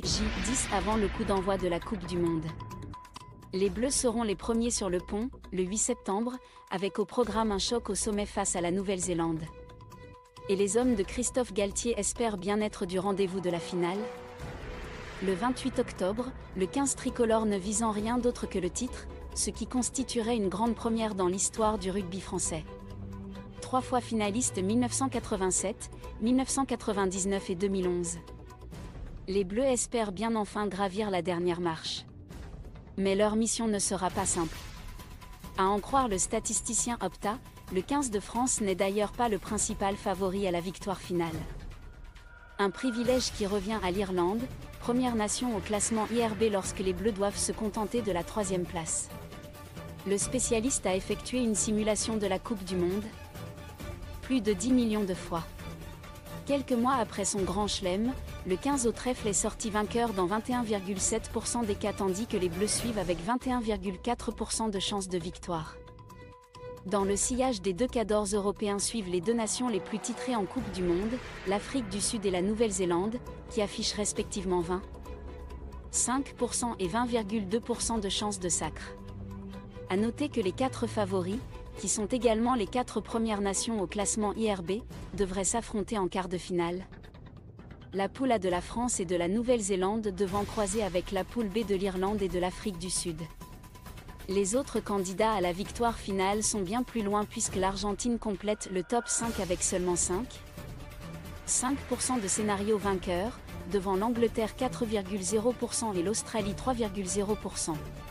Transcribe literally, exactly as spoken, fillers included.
J dix avant le coup d'envoi de la Coupe du Monde. Les Bleus seront les premiers sur le pont, le huit septembre, avec au programme un choc au sommet face à la Nouvelle-Zélande. Et les hommes de Christophe Galtier espèrent bien être du rendez-vous de la finale. Le vingt-huit octobre, le quinze tricolore ne visant rien d'autre que le titre, ce qui constituerait une grande première dans l'histoire du rugby français. Trois fois finaliste mille neuf cent quatre-vingt-sept, mille neuf cent quatre-vingt-dix-neuf et deux mille onze. Les Bleus espèrent bien enfin gravir la dernière marche. Mais leur mission ne sera pas simple. À en croire le statisticien Opta, le quinze de France n'est d'ailleurs pas le principal favori à la victoire finale. Un privilège qui revient à l'Irlande, première nation au classement I R B lorsque les Bleus doivent se contenter de la troisième place. Le spécialiste a effectué une simulation de la Coupe du Monde plus de dix millions de fois. Quelques mois après son grand chelem, le quinze au trèfle est sorti vainqueur dans vingt et un virgule sept pour cent des cas tandis que les Bleus suivent avec vingt et un virgule quatre pour cent de chances de victoire. Dans le sillage des deux cadors européens suivent les deux nations les plus titrées en Coupe du Monde, l'Afrique du Sud et la Nouvelle-Zélande, qui affichent respectivement vingt virgule cinq pour cent et vingt virgule deux pour cent de chances de sacre. À noter que les quatre favoris, qui sont également les quatre premières nations au classement I R B, devraient s'affronter en quart de finale. La poule A de la France et de la Nouvelle-Zélande devant croiser avec la poule B de l'Irlande et de l'Afrique du Sud. Les autres candidats à la victoire finale sont bien plus loin puisque l'Argentine complète le top cinq avec seulement cinq virgule cinq pour cent de scénarios vainqueurs, devant l'Angleterre quatre virgule zéro pour cent et l'Australie trois virgule zéro pour cent.